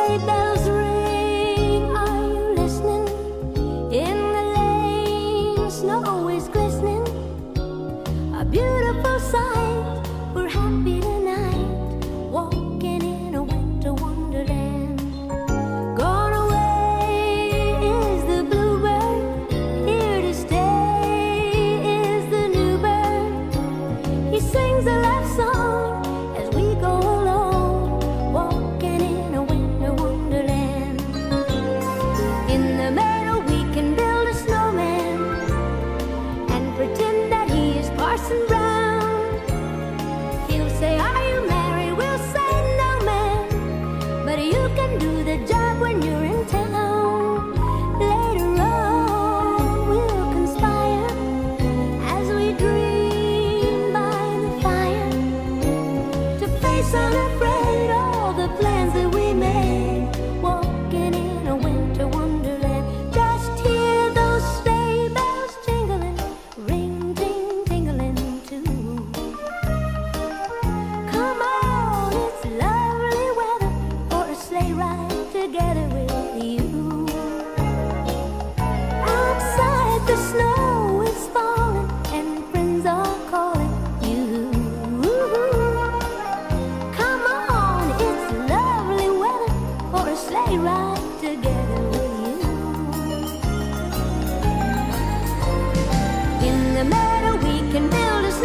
sleigh bells ring, are you listening? In the lane, snow is glistening, a beautiful sight. We're happy tonight, walking in a winter wonderland. Gone away is the bluebird, here to stay is the new bird. He sings a love song as we go along, walking in a winter wonderland. In the meadow we can build a snowman and pretend that he is Parson Brown. He'll say, are you married? We'll say, no, man, but you can do the job when you're in town. Later on we'll conspire as we dream by the fire, to face unafraid all the plans that we made, walking in a winter wonderland. Just hear those sleigh bells jingling, ring, ting, tingling too. Come on, it's lovely weather for a sleigh ride together with you. Outside the snow is falling and friends are calling you. Come on, it's lovely weather for a sleigh ride together with you. In the meadow we can build a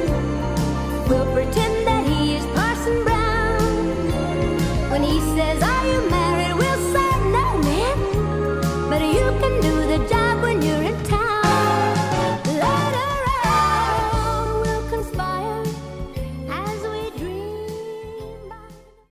snowman. We'll pretend that he is Parson Brown. When he says,